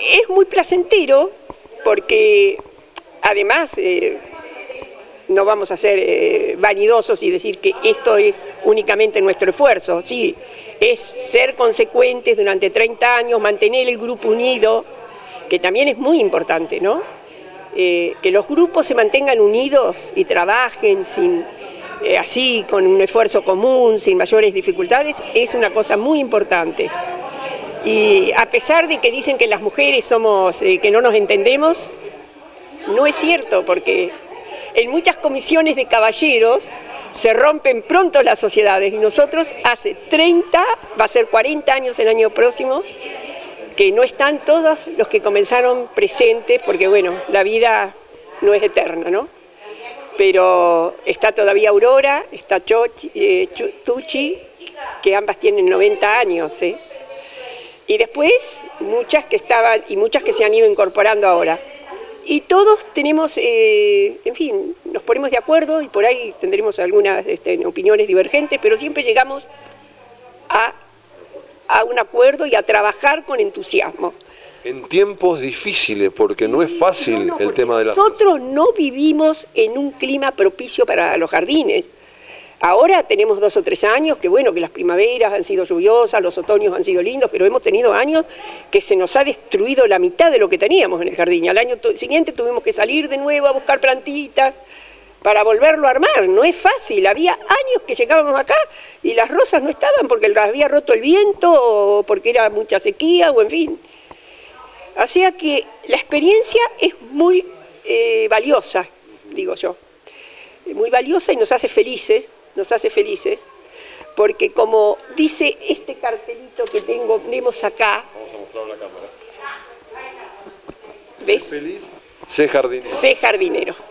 es muy placentero porque además no vamos a ser vanidosos y decir que esto es únicamente nuestro esfuerzo, sí, es ser consecuentes durante 30 años, mantener el grupo unido, que también es muy importante, ¿no? Que los grupos se mantengan unidos y trabajen así, con un esfuerzo común, sin mayores dificultades, es una cosa muy importante. Y a pesar de que dicen que las mujeres somos, que no nos entendemos, no es cierto, porque en muchas comisiones de caballeros se rompen pronto las sociedades y nosotros hace 30, va a ser 40 años el año próximo, que no están todos los que comenzaron presentes, porque bueno, la vida no es eterna, ¿no? Pero está todavía Aurora, está Tucci, que ambas tienen 90 años, ¿eh? Y después muchas que estaban y muchas que se han ido incorporando ahora. Y todos tenemos, en fin, nos ponemos de acuerdo y por ahí tendremos algunas opiniones divergentes, pero siempre llegamos a un acuerdo y a trabajar con entusiasmo. En tiempos difíciles, porque no es fácil el tema de la... Nosotros no vivimos en un clima propicio para los jardines. Ahora tenemos 2 o 3 años que bueno, que las primaveras han sido lluviosas, los otoños han sido lindos, pero hemos tenido años que se nos ha destruido la mitad de lo que teníamos en el jardín. Al año siguiente tuvimos que salir de nuevo a buscar plantitas para volverlo a armar. No es fácil, había años que llegábamos acá y las rosas no estaban porque las había roto el viento o porque era mucha sequía o en fin. O sea que la experiencia es muy valiosa, digo yo. Muy valiosa y nos hace felices, porque como dice este cartelito que tenemos acá, vamos a mostrar a la cámara. ¿ves? Sé feliz, sé jardinero. Sé jardinero.